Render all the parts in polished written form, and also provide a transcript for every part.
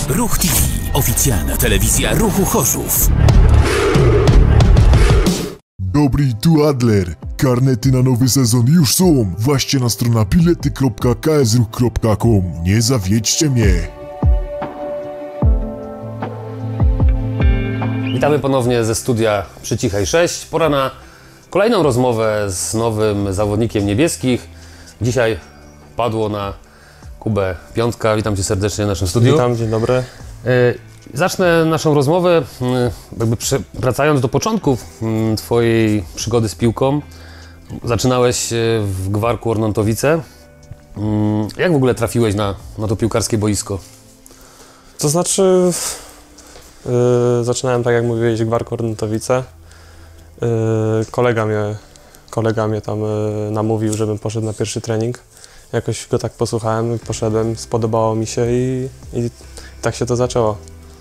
Ruch TV, oficjalna telewizja Ruchu Chorzów. Dobry, tu Adler. Karnety na nowy sezon już są. Właśnie na stronę bilety.ksruch.com. Nie zawiedźcie mnie. Witamy ponownie ze studia przy Cichej 6. Pora na kolejną rozmowę z nowym zawodnikiem niebieskich. Dzisiaj padło na Kubę piątka. Witam Cię serdecznie w naszym studiu. Witam, dzień dobry. Zacznę naszą rozmowę wracając do początków Twojej przygody z piłką. Zaczynałeś w Gwarku Ornontowice. Jak w ogóle trafiłeś na to piłkarskie boisko? To znaczy, zaczynałem, tak jak mówiłeś, w Gwarku Ornontowice. Kolega mnie tam namówił, żebym poszedł na pierwszy trening. Jakoś go tak posłuchałem, poszedłem, spodobało mi się i tak się to zaczęło.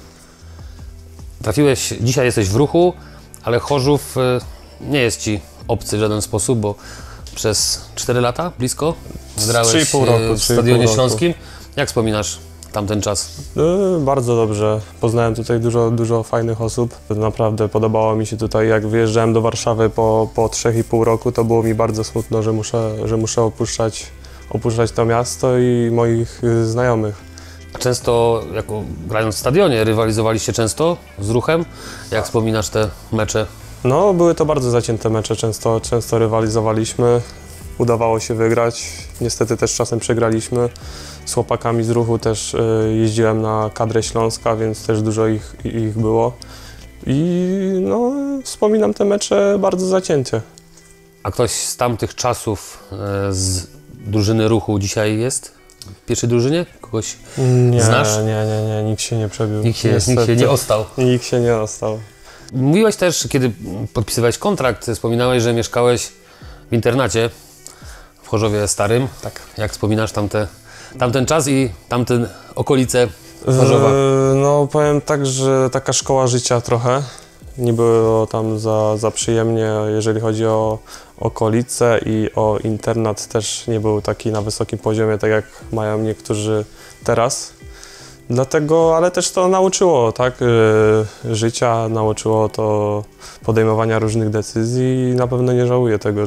Trafiłeś, dzisiaj jesteś w Ruchu, ale Chorzów nie jest Ci obcy w żaden sposób, bo przez 4 lata blisko grałeś 3,5 roku, w Stadionie Śląskim. Jak wspominasz tamten czas? Bardzo dobrze. Poznałem tutaj dużo fajnych osób. Naprawdę podobało mi się tutaj. Jak wyjeżdżałem do Warszawy po 3,5 roku, to było mi bardzo smutno, że muszę opuszczać to miasto i moich znajomych. Często, grając w stadionie, rywalizowaliście często z Ruchem? Jak wspominasz te mecze? No, były to bardzo zacięte mecze, często rywalizowaliśmy. Udawało się wygrać, niestety też czasem przegraliśmy. Z chłopakami z Ruchu też jeździłem na kadrę Śląska, więc też dużo ich było. I no, wspominam te mecze bardzo zacięcie. A ktoś z tamtych czasów z drużyny Ruchu dzisiaj jest? W pierwszej drużynie? Kogoś znasz? Nie, nikt się nie przebił. Nikt się nie ostał. Nikt się nie ostał. Mówiłeś też, kiedy podpisywałeś kontrakt, wspominałeś, że mieszkałeś w internacie w Chorzowie Starym. Tak. Jak wspominasz tamten czas i tamte okolice Chorzowa? No powiem tak, że taka szkoła życia trochę. Nie było tam za przyjemnie, jeżeli chodzi o okolice, i o internat też nie był taki na wysokim poziomie, tak jak mają niektórzy teraz. Dlatego, ale też to nauczyło, tak, życia, nauczyło to podejmowania różnych decyzji i na pewno nie żałuję tego,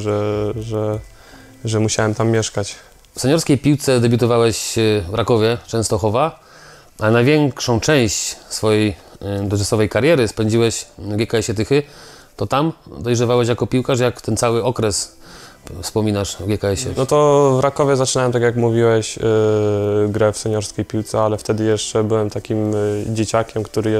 że musiałem tam mieszkać. W seniorskiej piłce debiutowałeś w Rakowie Częstochowa, a największą część swojej dotychczasowej kariery spędziłeś w GKS-ie Tychy. To tam dojrzewałeś jako piłkarz, jak ten cały okres wspominasz w GKS-ie? No to w Rakowie zaczynałem, tak jak mówiłeś, grę w seniorskiej piłce, ale wtedy jeszcze byłem takim dzieciakiem, który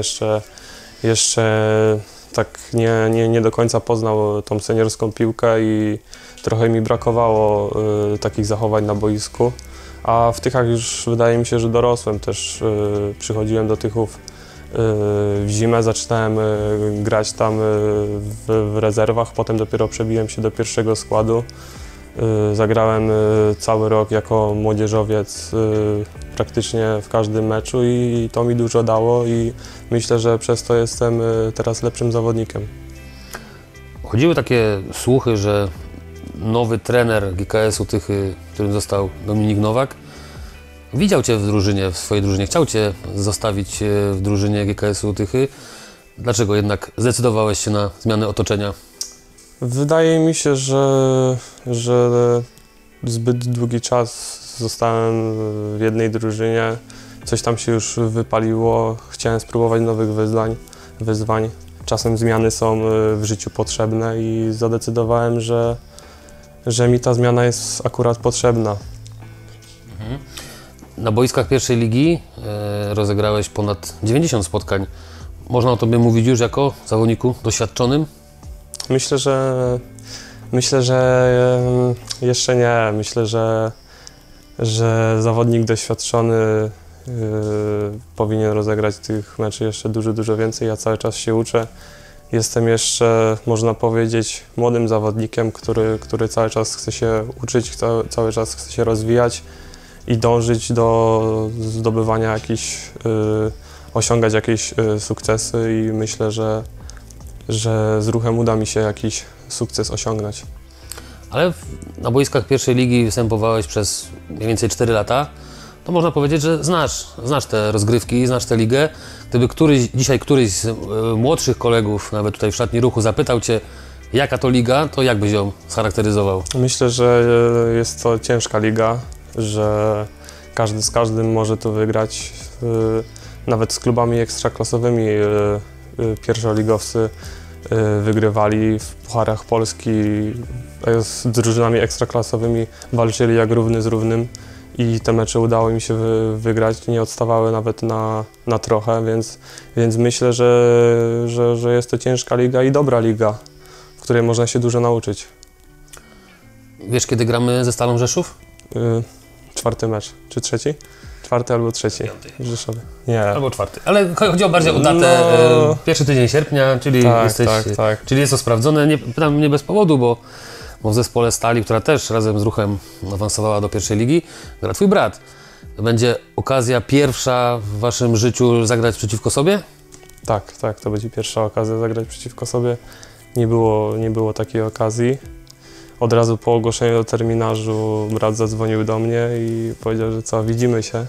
jeszcze tak nie do końca poznał tą seniorską piłkę i trochę mi brakowało takich zachowań na boisku. A w Tychach już wydaje mi się, że dorosłem też. Przychodziłem do Tychów w zimę, zaczynałem grać tam w rezerwach, potem dopiero przebiłem się do pierwszego składu. Zagrałem cały rok jako młodzieżowiec praktycznie w każdym meczu i to mi dużo dało i myślę, że przez to jestem teraz lepszym zawodnikiem. Chodziły takie słuchy, że nowy trener GKS-u Tychy, którym został Dominik Nowak, widział Cię w swojej drużynie, chciał Cię zostawić w drużynie GKS-u Tychy. Dlaczego jednak zdecydowałeś się na zmianę otoczenia? Wydaje mi się, że zbyt długi czas zostałem w jednej drużynie. Coś tam się już wypaliło, chciałem spróbować nowych wyzwań. Czasem zmiany są w życiu potrzebne i zadecydowałem, że mi ta zmiana jest akurat potrzebna. Na boiskach pierwszej ligi rozegrałeś ponad 90 spotkań. Można o Tobie mówić już jako zawodniku doświadczonym? Myślę, że jeszcze nie. Myślę, że zawodnik doświadczony powinien rozegrać tych meczy jeszcze dużo więcej. Ja cały czas się uczę. Jestem jeszcze, można powiedzieć, młodym zawodnikiem, który cały czas chce się uczyć, cały czas chce się rozwijać i dążyć do zdobywania osiągać jakieś sukcesy i myślę, że z Ruchem uda mi się jakiś sukces osiągnąć. Ale na boiskach pierwszej ligi występowałeś przez mniej więcej 4 lata. to można powiedzieć, że znasz te rozgrywki, znasz tę ligę. Gdyby dzisiaj któryś z młodszych kolegów, nawet tutaj w szatni Ruchu, zapytał Cię, jaka to liga, to jak byś ją scharakteryzował? Myślę, że jest to ciężka liga, że każdy z każdym może tu wygrać. Nawet z klubami ekstraklasowymi pierwszoligowcy wygrywali w Pucharach Polski, z drużynami ekstraklasowymi walczyli jak równy z równym i te mecze udało im się wygrać, nie odstawały nawet na trochę, więc myślę, że jest to ciężka liga i dobra liga, w której można się dużo nauczyć. Wiesz, kiedy gramy ze Stalą Rzeszów? 4. mecz, czy 3? 4. albo 3. w Rzeszowie. Nie. Albo 4. Ale chodziło bardziej o datę, pierwszy tydzień sierpnia, czyli, czyli jest to sprawdzone. Pytam nie bez powodu, bo w zespole Stali, która też razem z Ruchem awansowała do pierwszej ligi, gra Twój brat. Będzie okazja pierwsza w Waszym życiu zagrać przeciwko sobie? Tak, to będzie pierwsza okazja zagrać przeciwko sobie. Nie było takiej okazji. Od razu po ogłoszeniu do terminarzu brat zadzwonił do mnie i powiedział, że co, widzimy się.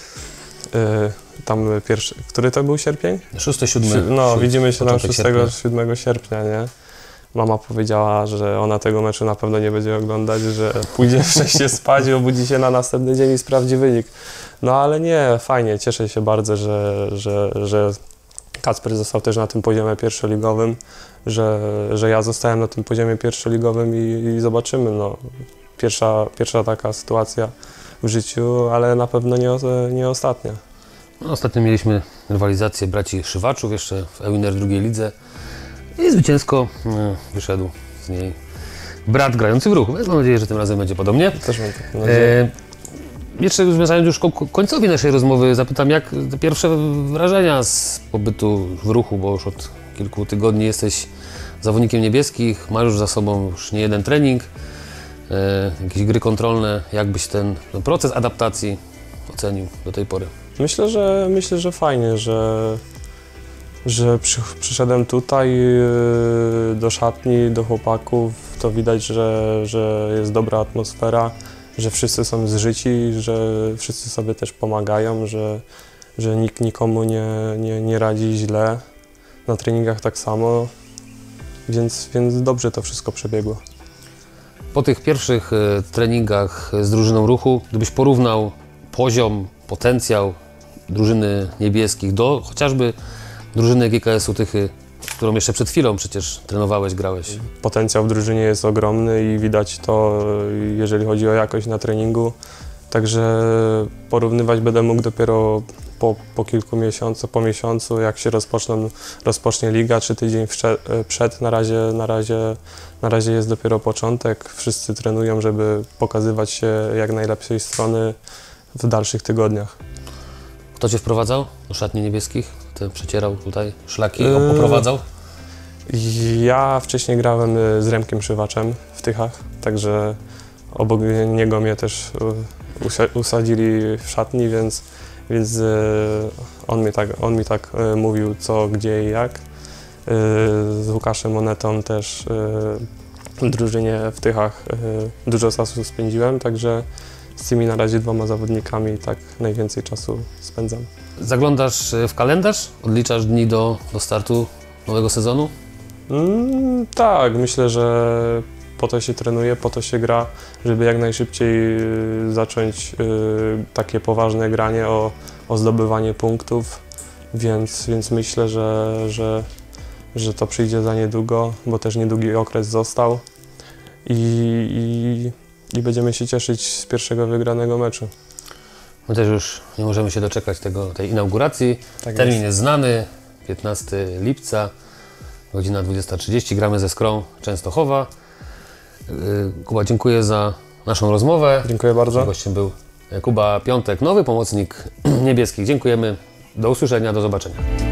Tam pierwszy, który to był sierpień? 6-7. No, widzimy się tam 6-7 sierpnia, nie? Mama powiedziała, że ona tego meczu na pewno nie będzie oglądać, że pójdzie wcześniej spać i obudzi się na następny dzień i sprawdzi wynik. No ale nie, fajnie, cieszę się bardzo, że Kacper został też na tym poziomie pierwszoligowym, że ja zostałem na tym poziomie pierwszoligowym i zobaczymy. No, pierwsza taka sytuacja w życiu, ale na pewno nie ostatnia. No, ostatnio mieliśmy rywalizację braci Szywaczów jeszcze w Ewiner drugiej lidze i zwycięsko wyszedł z niej brat grający w Ruchu. Więc mam nadzieję, że tym razem będzie podobnie. Też mam taką nadzieję. Jeszcze zmierzając już ku końcowi naszej rozmowy, zapytam, jak te pierwsze wrażenia z pobytu w Ruchu, bo już od kilku tygodni jesteś zawodnikiem niebieskich, masz już za sobą już nie jeden trening, jakieś gry kontrolne. Jak byś ten proces adaptacji ocenił do tej pory? Myślę, że fajnie, że przyszedłem tutaj do szatni, do chłopaków, to widać, że jest dobra atmosfera, że wszyscy są zżyci, że wszyscy sobie też pomagają, że nikt nikomu nie radzi źle. Na treningach tak samo, więc dobrze to wszystko przebiegło. Po tych pierwszych treningach z drużyną Ruchu, gdybyś porównał poziom, potencjał drużyny niebieskich do chociażby drużyny GKS-u Tychy, którą jeszcze przed chwilą przecież trenowałeś, grałeś. Potencjał w drużynie jest ogromny i widać to, jeżeli chodzi o jakość na treningu. Także porównywać będę mógł dopiero po kilku miesiącach, po miesiącu, jak się rozpocznie liga, 3 tydzień przed. Na razie jest dopiero początek. Wszyscy trenują, żeby pokazywać się jak najlepszej strony w dalszych tygodniach. Kto Cię wprowadzał do szatni niebieskich? Ty przecierał tutaj szlaki, oprowadzał? Ja wcześniej grałem z Remkiem Szywaczem w Tychach, także obok niego mnie też usadzili w szatni, więc on mi tak mówił co, gdzie i jak. Z Łukaszem Monetą też w drużynie w Tychach dużo czasu spędziłem, także z tymi na razie 2 zawodnikami tak najwięcej czasu spędzam. Zaglądasz w kalendarz? Odliczasz dni do startu nowego sezonu? Tak, myślę, że po to się trenuje, po to się gra, żeby jak najszybciej zacząć takie poważne granie o zdobywanie punktów, więc myślę, że to przyjdzie za niedługo, bo też niedługi okres został i będziemy się cieszyć z pierwszego wygranego meczu. My też już nie możemy się doczekać tej inauguracji. Tak Termin jest znany, 15 lipca, godzina 20:30, gramy ze Skrą Częstochowa. Kuba, dziękuję za naszą rozmowę. Dziękuję bardzo. Gościem był Kuba Piątek, nowy pomocnik niebieskich. Dziękujemy, do usłyszenia, do zobaczenia.